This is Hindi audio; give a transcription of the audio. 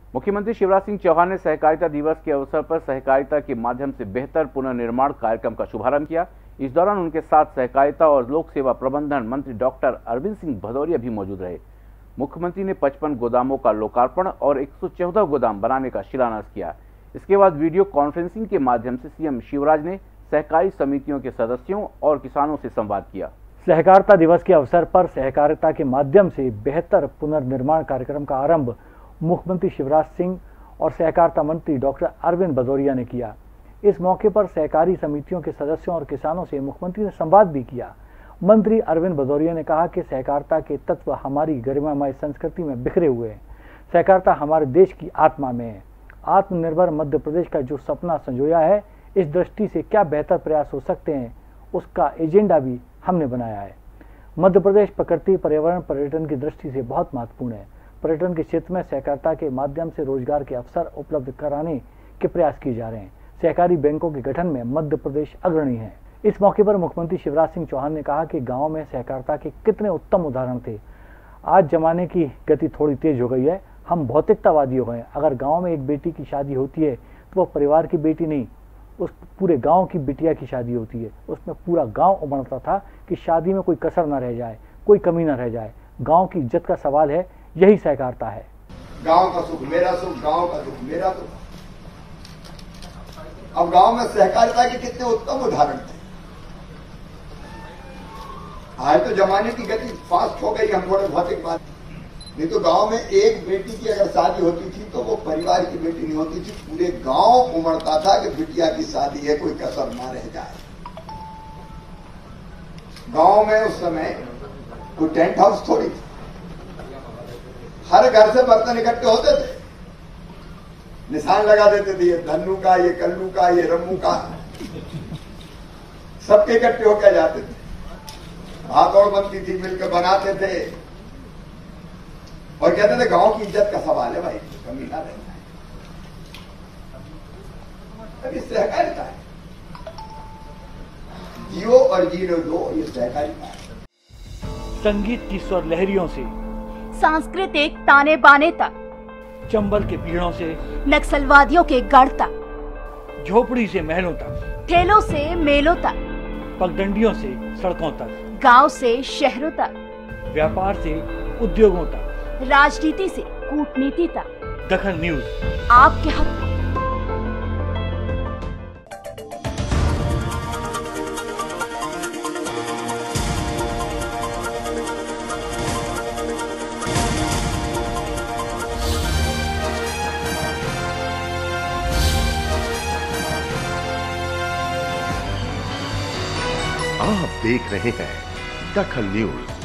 मुख्यमंत्री शिवराज सिंह चौहान ने सहकारिता दिवस के अवसर पर सहकारिता के माध्यम से बेहतर पुनर्निर्माण कार्यक्रम का शुभारंभ किया। इस दौरान उनके साथ सहकारिता और लोक सेवा प्रबंधन मंत्री डॉक्टर अरविंद सिंह भदौरिया भी मौजूद रहे। मुख्यमंत्री ने 55 गोदामों का लोकार्पण और 114 गोदाम बनाने का शिलान्यास किया। इसके बाद वीडियो कॉन्फ्रेंसिंग के माध्यम से सीएम शिवराज ने सहकारी समितियों के सदस्यों और किसानों से संवाद किया। सहकारिता दिवस के अवसर पर सहकारिता के माध्यम से बेहतर पुनर्निर्माण कार्यक्रम का आरंभ मुख्यमंत्री शिवराज सिंह और सहकारिता मंत्री डॉक्टर अरविंद भदौरिया ने किया। इस मौके पर सहकारी समितियों के सदस्यों और किसानों से मुख्यमंत्री ने संवाद भी किया। मंत्री अरविंद भदौरिया ने कहा कि सहकारिता के तत्व हमारी गरिमामय संस्कृति में बिखरे हुए हैं। सहकारिता हमारे देश की आत्मा में है। आत्मनिर्भर मध्य प्रदेश का जो सपना संजोया है, इस दृष्टि से क्या बेहतर प्रयास हो सकते हैं, उसका एजेंडा भी हमने बनाया है। मध्य प्रदेश प्रकृति, पर्यावरण, पर्यटन की दृष्टि से बहुत महत्वपूर्ण है। पर्यटन के क्षेत्र में सहकारिता के माध्यम से रोजगार के अवसर उपलब्ध कराने के प्रयास किए जा रहे हैं। सहकारी बैंकों के गठन में मध्य प्रदेश अग्रणी है। इस मौके पर मुख्यमंत्री शिवराज सिंह चौहान ने कहा कि गांव में सहकारिता के कितने उत्तम उदाहरण थे। आज जमाने की गति थोड़ी तेज हो गई है। हम भौतिकतावादी हो गए। अगर गांव में एक बेटी की शादी होती है तो वह परिवार की बेटी नहीं, उस पूरे गांव की बिटिया की शादी होती है। उसमें पूरा गांव उमड़ता था कि शादी में कोई कसर न रह जाए, कोई कमी न रह जाए। गांव की इज्जत का सवाल है, यही सहकारिता है। गांव का सुख मेरा सुख, गांव का दुख मेरा दुख। अब गांव में सहकारिता के कितने उत्तम उदाहरण थे। आज तो जमाने की गति फास्ट हो गई। हम थोड़े भौतिक बात नहीं तो गांव में एक बेटी की अगर शादी होती थी तो वो परिवार की बेटी नहीं होती थी, पूरे गांव उमड़ता था कि बिटिया की शादी है, कोई कसर ना रह जाए। गांव में उस समय कोई टेंट हाउस थोड़ी थी। हर घर से बर्तन इकट्ठे होते थे, निशान लगा देते थे, ये धन्नू का, ये कल्लू का, ये रम्मू का, सबके इकट्ठे होकर जाते थे। भागौड़ बनती थी, मिलकर बनाते थे और कहते थे गांव की इज्जत का सवाल है भाई, कमी ना रह जाए। अभी सहकारिता है, जियो और जीरो दो, ये सहकारिता है। संगीत की स्वर लहरियों से सांस्कृतिक ताने बाने तक, चंबल के पीड़ों से नक्सलवादियों के गढ़ तक, झोपड़ी से महलों तक, ठेलों से मेलों तक, पगडंडियों से सड़कों तक, गांव से शहरों तक, व्यापार से उद्योगों तक, राजनीति से कूटनीति तक, दखल न्यूज आपके हक में। आप देख रहे हैं दखल न्यूज।